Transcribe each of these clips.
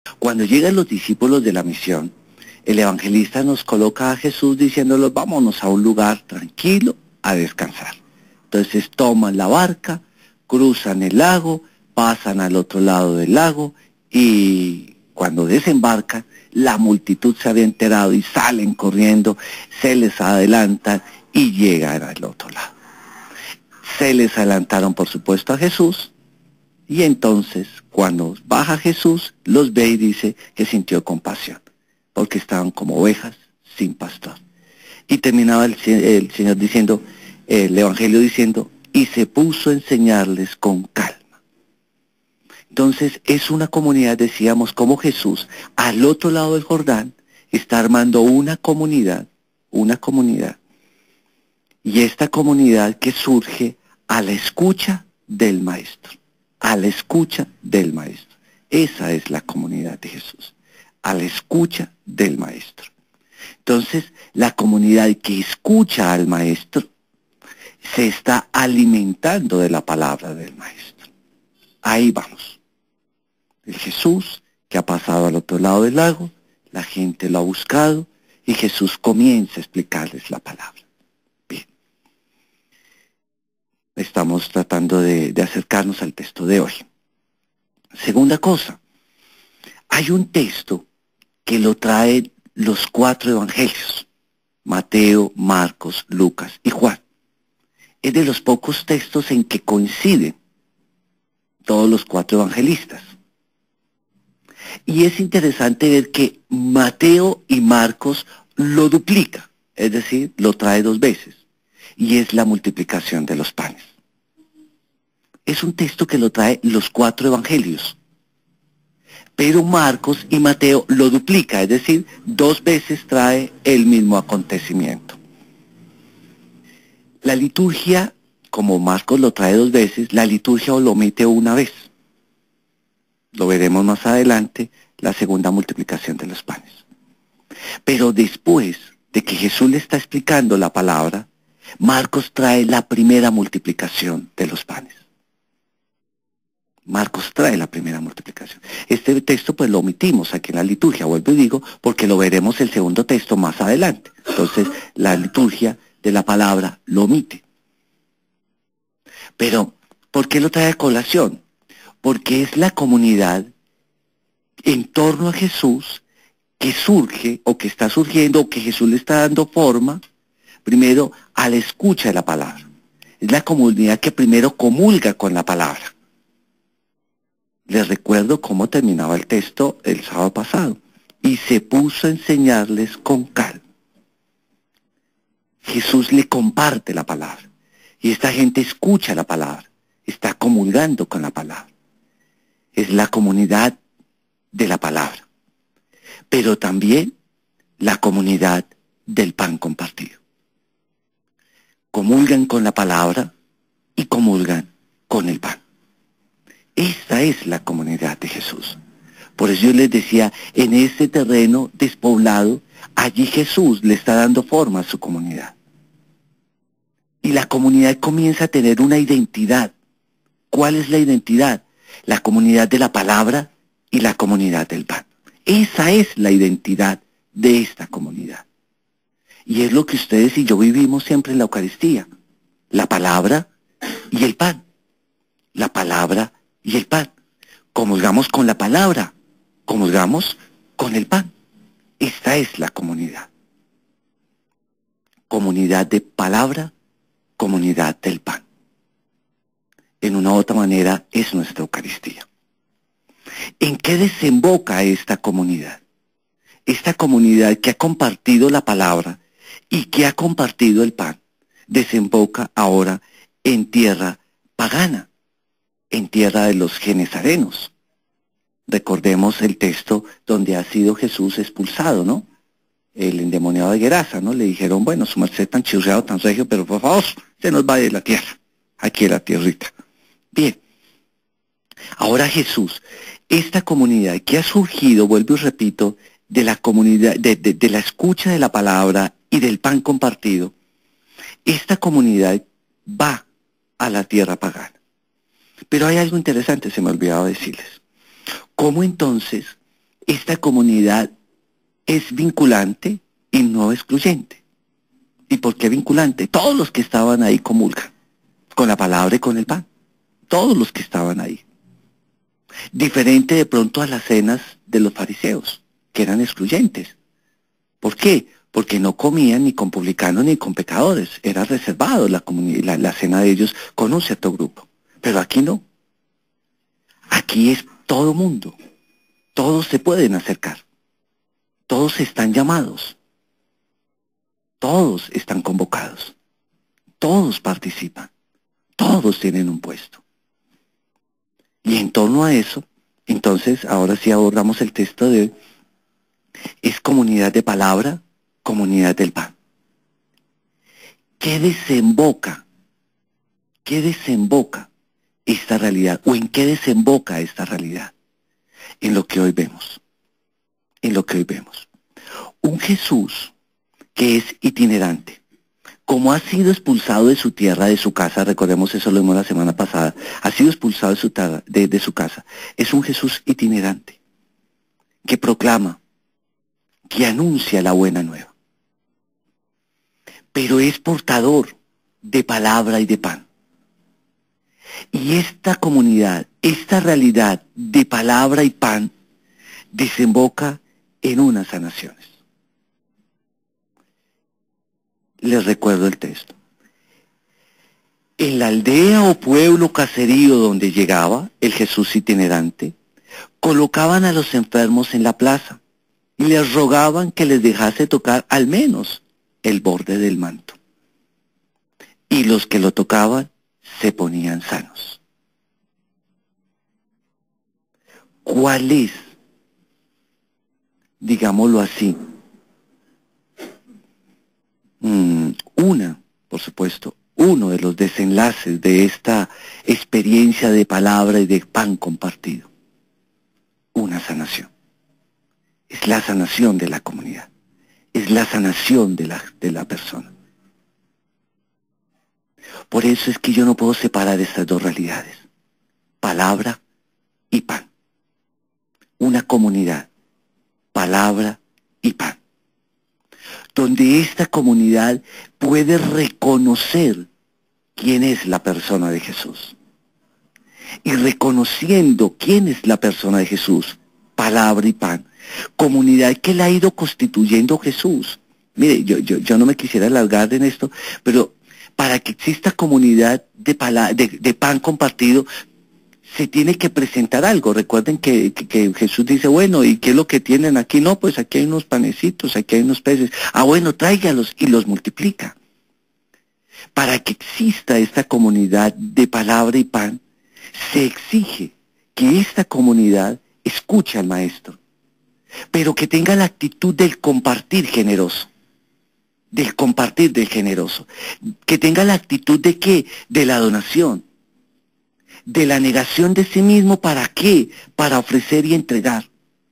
Cuando llegan los discípulos de la misión, el evangelista nos coloca a Jesús diciéndolos, vámonos a un lugar tranquilo a descansar. Entonces toman la barca, cruzan el lago, pasan al otro lado del lago y cuando desembarcan, la multitud se había enterado y salen corriendo, se les adelantan y llegan al otro lado. Se les adelantaron, por supuesto, a Jesús. Y entonces, cuando baja Jesús, los ve y dice que sintió compasión, porque estaban como ovejas sin pastor. Y terminaba el Señor diciendo, el Evangelio diciendo, y se puso a enseñarles con calma. Entonces, es una comunidad, decíamos, como Jesús, al otro lado del Jordán, está armando una comunidad, y esta comunidad que surge a la escucha del Maestro. A la escucha del Maestro. Esa es la comunidad de Jesús, a la escucha del Maestro. Entonces, la comunidad que escucha al Maestro se está alimentando de la palabra del Maestro. Ahí vamos. El Jesús que ha pasado al otro lado del lago, la gente lo ha buscado y Jesús comienza a explicarles la palabra. Bien. Estamos tratando de acercarnos al texto de hoy. Segunda cosa, hay un texto que lo traen los 4 evangelios, Mateo, Marcos, Lucas y Juan. Es de los pocos textos en que coinciden todos los 4 evangelistas. Y es interesante ver que Mateo y Marcos lo duplica, es decir, lo trae 2 veces. Y es la multiplicación de los panes. Es un texto que lo trae los 4 evangelios. Pero Marcos y Mateo lo duplica, es decir, 2 veces trae el mismo acontecimiento. La liturgia, como Marcos lo trae 2 veces, la liturgia lo omite una vez. Lo veremos más adelante, la segunda multiplicación de los panes. Pero después de que Jesús le está explicando la palabra, Marcos trae la primera multiplicación de los panes. Marcos trae la primera multiplicación. Este texto pues lo omitimos aquí en la liturgia, vuelvo y digo, porque lo veremos el segundo texto más adelante. Entonces la liturgia de la palabra lo omite. Pero, ¿por qué lo trae a colación? Porque es la comunidad en torno a Jesús que surge, o que está surgiendo, o que Jesús le está dando forma, primero a la escucha de la palabra. Es la comunidad que primero comulga con la palabra. Les recuerdo cómo terminaba el texto el sábado pasado. Y se puso a enseñarles con calma. Jesús le comparte la palabra. Y esta gente escucha la palabra. Está comulgando con la palabra. Es la comunidad de la palabra. Pero también la comunidad del pan compartido. Comulgan con la palabra y comulgan con el pan. Esta es la comunidad de Jesús. Por eso yo les decía, en este terreno despoblado, allí Jesús le está dando forma a su comunidad. Y la comunidad comienza a tener una identidad. ¿Cuál es la identidad? La comunidad de la palabra y la comunidad del pan. Esa es la identidad de esta comunidad. Y es lo que ustedes y yo vivimos siempre en la Eucaristía. La palabra y el pan. La palabra y el pan. Comulgamos con la palabra, comulgamos con el pan. Esta es la comunidad. Comunidad de palabra, comunidad del pan. En una u otra manera es nuestra Eucaristía. ¿En qué desemboca esta comunidad? Esta comunidad que ha compartido la palabra y que ha compartido el pan, desemboca ahora en tierra pagana, en tierra de los genezarenos. Recordemos el texto donde ha sido Jesús expulsado, ¿no? El endemoniado de Gerasa, ¿no? Le dijeron, bueno, su merced tan chirriado, tan regio, pero por favor, se nos va de la tierra, aquí en la tierrita. Bien, ahora Jesús, esta comunidad que ha surgido, vuelvo y repito, de la comunidad, de la escucha de la palabra y del pan compartido, esta comunidad va a la tierra pagana. Pero hay algo interesante, se me olvidaba decirles. ¿Cómo entonces, Esta comunidad es vinculante y no excluyente. ¿Y por qué vinculante? Todos los que estaban ahí comulgan con la palabra y con el pan. Todos los que estaban ahí. Diferente de pronto a las cenas de los fariseos, que eran excluyentes. ¿Por qué? Porque no comían ni con publicanos ni con pecadores. Era reservado la cena de ellos con un cierto grupo. Pero aquí no. Aquí es todo mundo. Todos se pueden acercar. Todos están llamados. Todos están convocados. Todos participan. Todos tienen un puesto. Y en torno a eso, entonces, ahora sí abordamos el texto de es comunidad de palabra, comunidad del pan. ¿Qué desemboca? ¿Qué desemboca esta realidad? ¿O en qué desemboca esta realidad? En lo que hoy vemos. En lo que hoy vemos. Un Jesús que es itinerante. Como ha sido expulsado de su tierra, de su casa, recordemos eso lo vimos la semana pasada, ha sido expulsado de su, de su casa. Es un Jesús itinerante, que proclama, que anuncia la buena nueva. Pero es portador de palabra y de pan. Y esta comunidad, esta realidad de palabra y pan, desemboca en unas sanaciones. Les recuerdo el texto. En la aldea o pueblo caserío donde llegaba el Jesús itinerante, colocaban a los enfermos en la plaza y les rogaban que les dejase tocar al menos el borde del manto. Y los que lo tocaban se ponían sanos. ¿Cuál es, digámoslo así, por supuesto, uno de los desenlaces de esta experiencia de palabra y de pan compartido? Una sanación. Es la sanación de la comunidad. Es la sanación de la persona. Por eso es que yo no puedo separar estas dos realidades. Palabra y pan. Una comunidad. Palabra y pan. Donde esta comunidad puede reconocer quién es la persona de Jesús. Y reconociendo quién es la persona de Jesús, palabra y pan, comunidad que la ha ido constituyendo Jesús. Mire, yo no me quisiera alargar en esto, pero para que exista comunidad de pan compartido, se tiene que presentar algo. Recuerden que Jesús dice, bueno, ¿y qué es lo que tienen aquí? No, pues aquí hay unos panecitos, aquí hay unos peces. Ah, bueno, tráigalos y los multiplica. Para que exista esta comunidad de palabra y pan, se exige que esta comunidad escuche al Maestro, pero que tenga la actitud del compartir generoso. Del compartir del generoso. Que tenga la actitud de ¿qué? De la donación. De la negación de sí mismo, ¿para qué? Para ofrecer y entregar.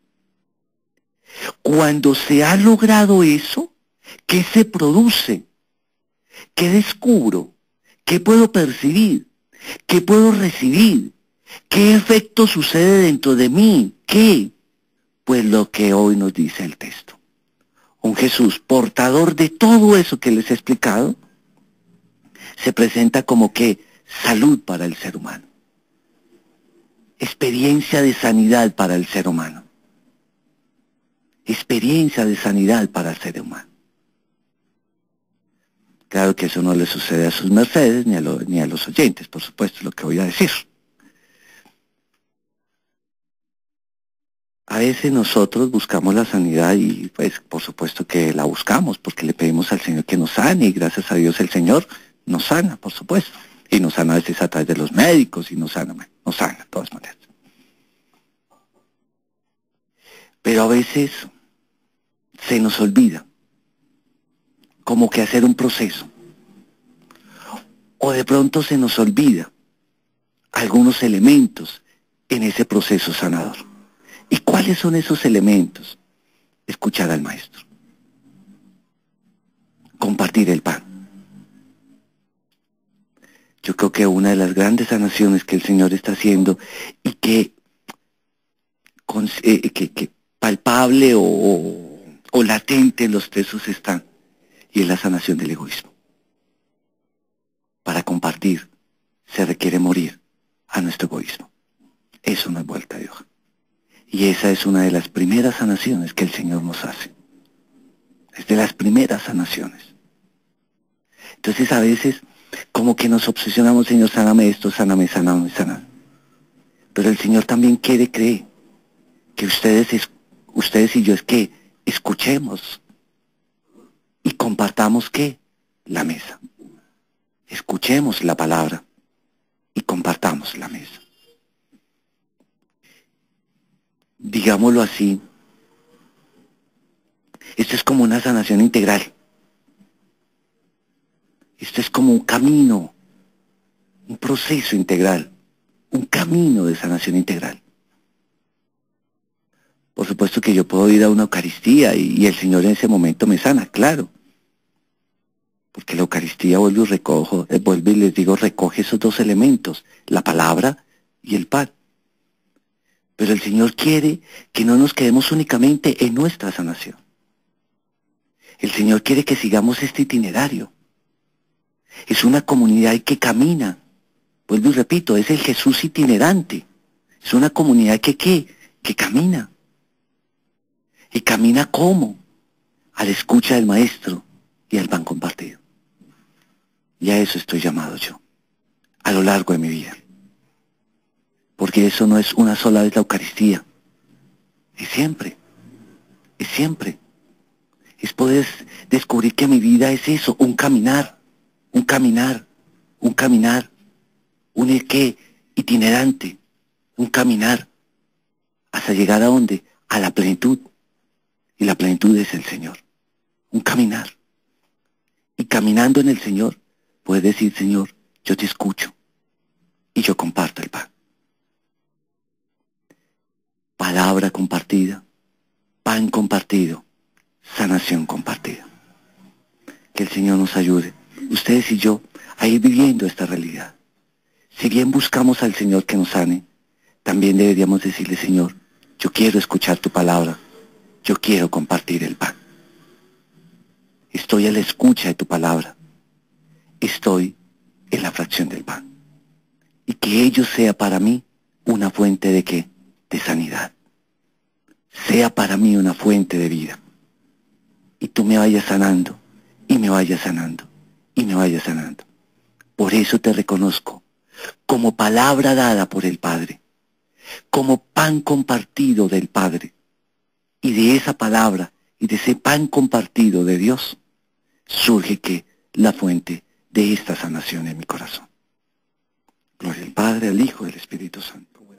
Cuando se ha logrado eso, ¿qué se produce? ¿Qué descubro? ¿Qué puedo percibir? ¿Qué puedo recibir? ¿Qué efecto sucede dentro de mí? ¿Qué? Pues lo que hoy nos dice el texto. Un Jesús portador de todo eso que les he explicado, se presenta como que salud para el ser humano. Experiencia de sanidad para el ser humano. Experiencia de sanidad para el ser humano. Claro que eso no le sucede a sus mercedes ni a los oyentes, por supuesto, es lo que voy a decir. A veces nosotros buscamos la sanidad y pues por supuesto que la buscamos porque le pedimos al Señor que nos sane y gracias a Dios el Señor nos sana, por supuesto. Y nos sana a veces a través de los médicos y nos sana de todas maneras. Pero a veces se nos olvida como que hacer un proceso. O de pronto se nos olvida algunos elementos en ese proceso sanador. ¿Y cuáles son esos elementos? Escuchar al Maestro. Compartir el pan. Yo creo que una de las grandes sanaciones que el Señor está haciendo y que palpable o latente en los textos están, y es la sanación del egoísmo. Para compartir se requiere morir a nuestro egoísmo. Eso no es vuelta de hoja. Y esa es una de las primeras sanaciones que el Señor nos hace. Es de las primeras sanaciones. Entonces a veces como que nos obsesionamos, Señor, sáname esto, sáname, sáname, sáname. Pero el Señor también cree que ustedes y yo es que escuchemos y compartamos ¿qué? La mesa. Escuchemos la palabra y compartamos la mesa. Digámoslo así, esto es como una sanación integral. Esto es como un camino, un proceso integral, un camino de sanación integral. Por supuesto que yo puedo ir a una Eucaristía y el Señor en ese momento me sana, claro. Porque la Eucaristía vuelvo y les digo, recoge esos dos elementos, la palabra y el pan. Pero el Señor quiere que no nos quedemos únicamente en nuestra sanación. El Señor quiere que sigamos este itinerario. Es una comunidad que camina. Vuelvo y repito, es el Jesús itinerante. Es una comunidad que camina. ¿Y camina cómo? A la escucha del Maestro y al pan compartido. Y a eso estoy llamado yo, a lo largo de mi vida. Porque eso no es una sola vez la Eucaristía. Es siempre. Es siempre. Es poder descubrir que mi vida es eso, un caminar, un caminar, un caminar, un ¿qué? Itinerante, un caminar, hasta llegar a dónde? A la plenitud. Y la plenitud es el Señor, un caminar. Y caminando en el Señor, puedes decir, Señor, yo te escucho y yo comparto el pan. Palabra compartida, pan compartido, sanación compartida. Que el Señor nos ayude, ustedes y yo, a ir viviendo esta realidad. Si bien buscamos al Señor que nos sane, también deberíamos decirle, Señor, yo quiero escuchar tu palabra, yo quiero compartir el pan. Estoy a la escucha de tu palabra, estoy en la fracción del pan. Y que ello sea para mí una fuente de ¿qué? De sanidad. Sea para mí una fuente de vida. Y tú me vayas sanando, y me vayas sanando, y me vayas sanando. Por eso te reconozco como palabra dada por el Padre, como pan compartido del Padre. Y de esa palabra y de ese pan compartido de Dios surge que la fuente de esta sanación en mi corazón. Gloria al Padre, al Hijo y al Espíritu Santo.